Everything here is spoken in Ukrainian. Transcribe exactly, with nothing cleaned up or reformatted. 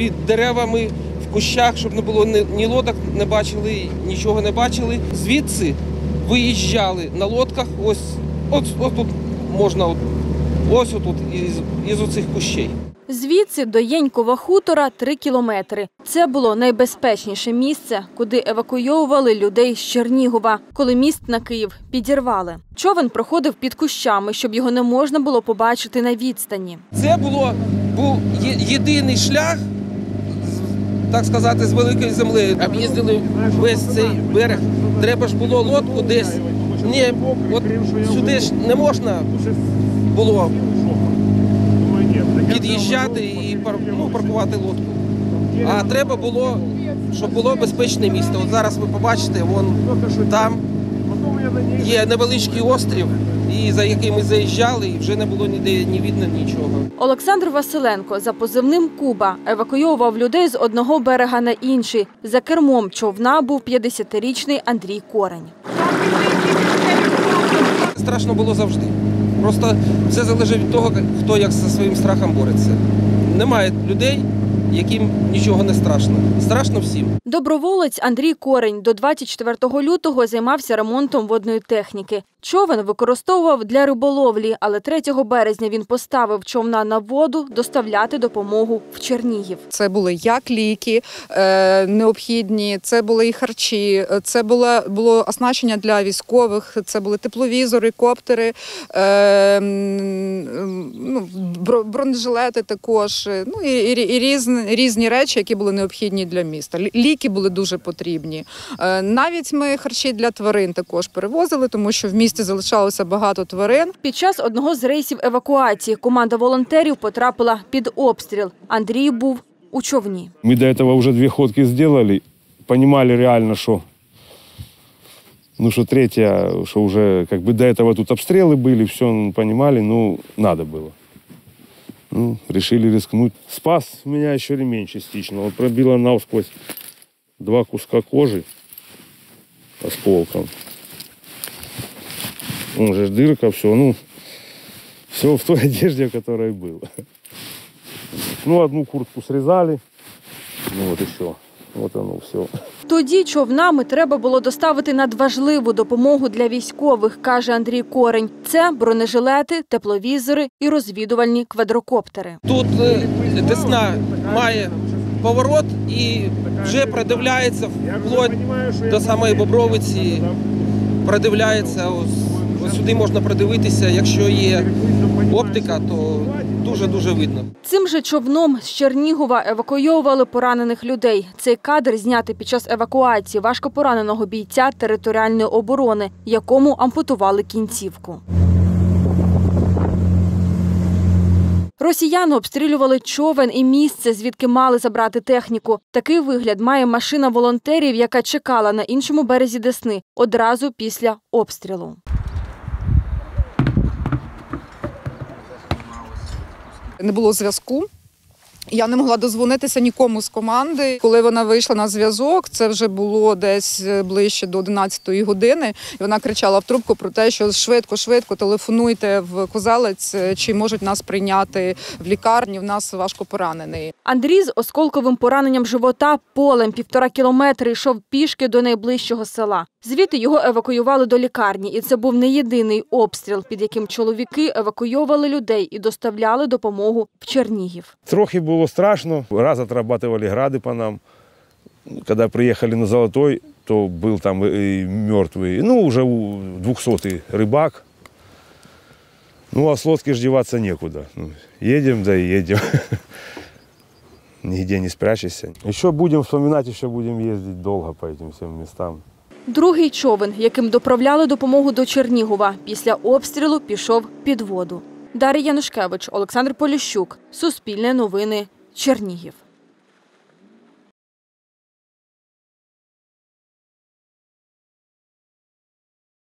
під деревами, в кущах, щоб не було ні лодок, не бачили, нічого не бачили. Звідси виїжджали на лодках, ось, ось, ось тут можна, ось, ось тут, із, із оцих кущей. Звідси до Єнькова хутора три кілометри. Це було найбезпечніше місце, куди евакуйовували людей з Чернігова, коли міст на Київ підірвали. Човен проходив під кущами, щоб його не можна було побачити на відстані. Це було, був єдиний шлях, так сказати, з великою землею. Об'їздили весь цей берег. Треба ж було лодку десь. Ні, от сюди ж не можна було під'їжджати і ну, паркувати лодку. А треба було, щоб було безпечне місце. От зараз ви побачите, вон там є невеличкий острів, і за який ми заїжджали, і вже не було ніде ні видно нічого. Олександр Василенко за позивним «Куба» евакуйовував людей з одного берега на інший. За кермом човна був п'ятдесятирічний Андрій Корень. Страшно було завжди. Просто все залежить від того, хто як зі своїм страхом бореться. Немає людей, яким нічого не страшно. Страшно всім. Доброволець Андрій Корень до двадцять четвертого лютого займався ремонтом водної техніки. Човен використовував для риболовлі, але третього березня він поставив човна на воду доставляти допомогу в Чернігів. Це були як ліки е, необхідні, це були і харчі, це було, було оснащення для військових, це були тепловізори, коптери, е, ну, бронежилети також, ну, і, і, і різні, різні речі, які були необхідні для міста. Ліки були дуже потрібні. Е, навіть ми харчі для тварин також перевозили, тому що в місті залишалося багато тварин. Під час одного з рейсів евакуації команда волонтерів потрапила під обстріл. Андрій був у човні. Ми до цього вже дві ходки зробили, розуміли реально, що ну, що третя, що вже как бы до цього тут обстріли були, все розуміли, ну, треба було. Ну, решили рискнуть. Спас мене ще ремень частично. Вот пробило навсквозь два куска кожи осколком. Вон же дырка, все, ну, все в той одежде, которая была. Ну, одну куртку срезали, ну вот еще, вот оно все. Тоді човнами треба було доставити надважливу допомогу для військових, каже Андрій Корень. Це бронежилети, тепловізори і розвідувальні квадрокоптери. Тут Десна має поворот і вже продивляється вплоть до самої Бобровиці, продивляється, ось, ось сюди можна продивитися, якщо є оптика, то дуже-дуже видно. Цим же човном з Чернігова евакуйовували поранених людей. Цей кадр знятий під час евакуації важкопораненого бійця територіальної оборони, якому ампутували кінцівку. Росіяни обстрілювали човен і місце, звідки мали забрати техніку. Такий вигляд має машина волонтерів, яка чекала на іншому березі Десни одразу після обстрілу. Не було зв'язку. Я не могла дозвонитися нікому з команди. Коли вона вийшла на зв'язок, це вже було десь ближче до одинадцятої години. І вона кричала в трубку про те, що швидко-швидко телефонуйте в Козелець, чи можуть нас прийняти в лікарні, в нас важко поранений. Андрій з осколковим пораненням живота полем півтора кілометри йшов пішки до найближчого села. Звідти його евакуювали до лікарні, і це був не єдиний обстріл, під яким чоловіки евакуйовували людей і доставляли допомогу в Чернігів. Трохи було страшно. Раз отрабатывали гради по нам. Коли приїхали на Золотой, то був там і мертвий, ну, вже двохсотий рибак. Ну, а с лодки ж деваться некуда. Едем, да и едем. Нигде не спрячешься. Еще будем вспоминать, еще будем ездить долго по этим всем местам. Другий човен, яким доправляли допомогу до Чернігова, після обстрілу пішов під воду. Дар'я Янушкевич, Олександр Поліщук. Суспільне новини. Чернігів.